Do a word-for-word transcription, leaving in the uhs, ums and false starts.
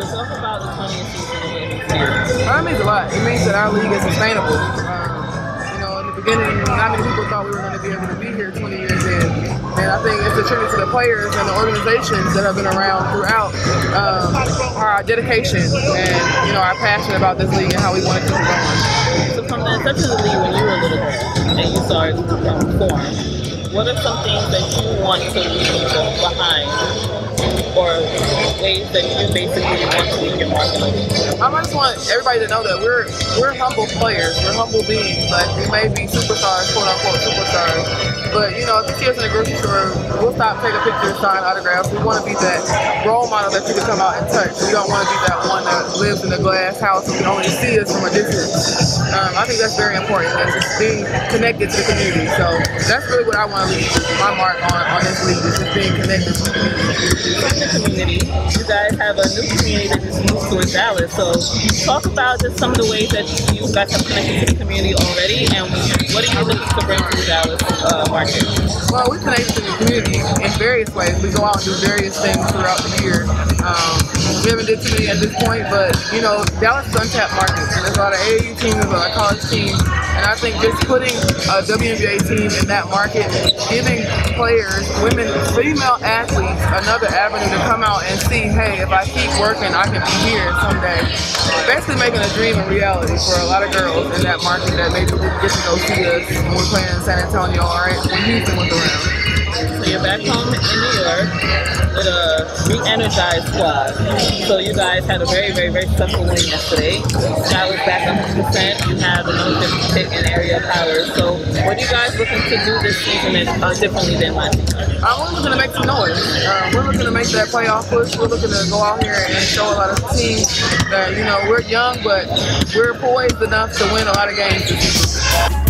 Talk about the twentieth season and what it means to you. Well, that means a lot. It means that our league is sustainable. Um, you know, in the beginning, not many people thought we were going to be able to be here twenty years in. And I think it's a tribute to the players and the organizations that have been around throughout um, our dedication and, you know, our passion about this league and how we want to keep it going. So from the inception of the league when you were a little girl and you saw it um, form, what are some things that you want to leave behind or ways that you basically want to leave your mark on? I just want everybody to know that we're we're humble players, we're humble beings. Like, we may be superstars, quote unquote superstars, but you know, if you see us in the grocery store, we'll stop, take a picture, sign autographs. We want to be that role model that you can come out and touch. We don't want to be that one that lives in a glass house and can only see us from a distance. Um, I think that's very important, and just being connected to the community. So that's really what I want to leave my mark on, on this league, is just being connected to the community. The community, you guys have a new community that just moved to Dallas. So talk about just some of the ways that you guys have connected to the community already, and what are you looking to bring to the Dallas uh, market? Well, we connect to the community in various ways. We go out and do various things throughout the year. Um, we haven't did too many at this point, but you know, Dallas is untapped market. There's a lot of A A U teams, there's a lot of college teams, and I think just putting a W N B A team in that market, giving players, women, female athletes another avenue to come out and see, hey, if I keep working, I can be here someday. Basically making a dream a reality for a lot of girls in that market that maybe didn't get to go see us when we're playing in San Antonio, all right, when Houston was around. So you're back home in New York with a re-energized squad. So you guys had a very, very, very successful win yesterday. Dallas back one hundred percent. You have the number fifty pick in area power. So what are you guys looking to do this season uh, differently than last season? Uh, we're looking to make some noise. Uh, we're looking to make that playoff push. We're looking to go out here and show a lot of teams that, you know, we're young, but we're poised enough to win a lot of games this season.